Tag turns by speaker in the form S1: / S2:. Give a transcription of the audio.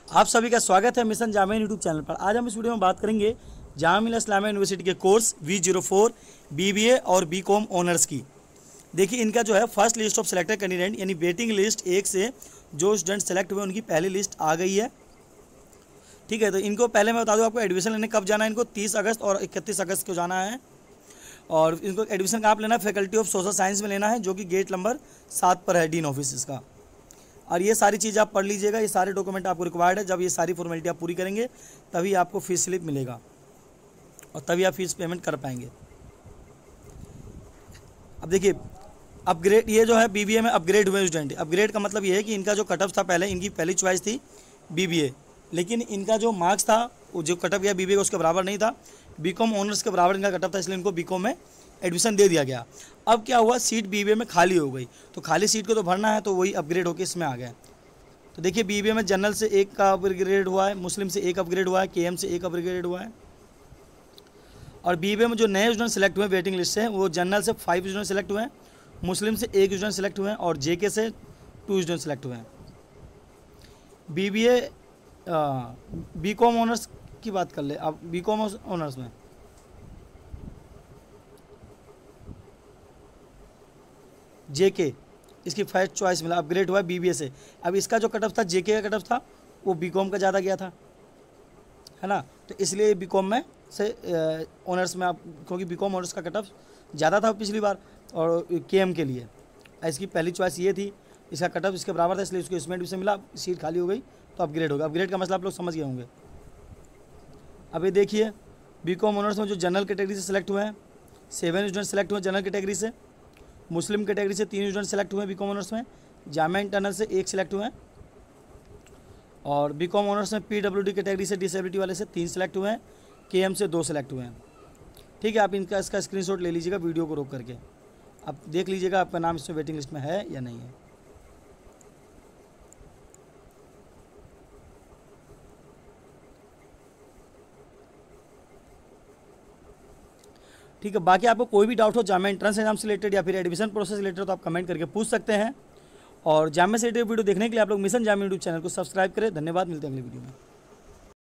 S1: आप सभी का स्वागत है मिशन जामिया यूट्यूब चैनल पर। आज हम इस वीडियो में बात करेंगे जामिया इस्लामिया यूनिवर्सिटी के कोर्स V04 BBA और BCom ऑनर्स की। देखिए इनका जो है first list of selected candidate यानी वेटिंग लिस्ट 1 से जो स्टूडेंट सेलेक्ट हुए उनकी पहली लिस्ट आ गई है। ठीक है, तो इनको पहले मैं बता दूँ आपको एडमिशन लेने कब जाना है। इनको 30 अगस्त और 31 अगस्त को जाना है और इनको एडमिशन कहाँ पर लेना है, फैकल्टी ऑफ सोशल साइंस में लेना है जो कि गेट नंबर 7 पर है, डीन ऑफिस इसका। और ये सारी चीज़ आप पढ़ लीजिएगा, ये सारे डॉक्यूमेंट आपको रिक्वायर्ड है। जब ये सारी फॉर्मेलिटी आप पूरी करेंगे तभी आपको फीस स्लिप मिलेगा और तभी आप फीस पेमेंट कर पाएंगे। अब देखिए अपग्रेड, ये जो है BBA में अपग्रेड हुए स्टूडेंट। अपग्रेड का मतलब ये है कि इनका जो कटअप था, पहले इनकी पहली चॉइस थी BBA, लेकिन इनका जो मार्क्स था वो जो कटअप गया BBA का उसके बराबर नहीं था, BCom ऑनर्स के बराबर इनका कटअप था, इसलिए इनको BCom में एडमिशन दे दिया गया। अब क्या हुआ, सीट BBA में खाली हो गई, तो खाली सीट को तो भरना है, तो वही अपग्रेड होकर इसमें आ गया। तो देखिए BBA में जनरल से 1 का अपग्रेड हुआ है, मुस्लिम से 1 अपग्रेड हुआ है, KM से 1 अपग्रेड हुआ है। और BBA में जो नए स्टूडेंट सेलेक्ट हुए वेटिंग लिस्ट से, वो जनरल से 5 स्टूडेंट सेलेक्ट हुए हैं, मुस्लिम से 1 स्टूडेंट सेलेक्ट हुए हैं और JK से 2 स्टूडेंट सेलेक्ट हुए हैं। BBA BCom ऑनर्स की बात कर ले अब। BCom ऑनर्स में JK इसकी फर्स्ट चॉइस मिला, अपग्रेड हुआ BBA से। अब इसका जो कटअप था, JK का कटअप था, वो BCom का ज़्यादा गया था, है ना, तो इसलिए BCom में से ऑनर्स में आप, क्योंकि BCom ऑनर्स का कटअप ज़्यादा था पिछली बार और KM के लिए इसकी पहली चॉइस ये थी, इसका कटअप इसके बराबर था, इसलिए इसको इसमें एडमिशन मिला। सीट खाली हो गई तो अपग्रेड होगा। अपग्रेड का मसला आप लोग समझ गए होंगे। अब ये देखिए BCom ऑनर्स में जो जनरल कैटेगरी से सेलेक्ट हुए हैं 7 स्टूडेंट सेलेक्ट हुए जनरल कैटेगरी से, मुस्लिम कैटेगरी से 3 स्टूडेंट सेलेक्ट हुए हैं BCom ऑनर्स में, जामिया इंटरनल से 1 सेलेक्ट हुए हैं और BCom ऑनर्स में PWD कैटेगरी से डिसेबिलिटी वाले से 3 सेलेक्ट हुए हैं, KM से 2 सेलेक्ट हुए हैं। ठीक है, आप इसका स्क्रीनशॉट ले लीजिएगा वीडियो को रोक करके, आप देख लीजिएगा आपका नाम इसमें वेटिंग लिस्ट में है या नहीं है। ठीक है, बाकी आपको कोई भी डाउट हो जामिया एंट्रेंस एग्जाम से रिलेटेड या फिर एडमिशन प्रोसेस रिलेटेड तो आप कमेंट करके पूछ सकते हैं। और जामिया से रिलेटेड वीडियो देखने के लिए आप लोग मिशन जामिया यूट्यूब चैनल को सब्सक्राइब करें। धन्यवाद, मिलते हैं अगली वीडियो में।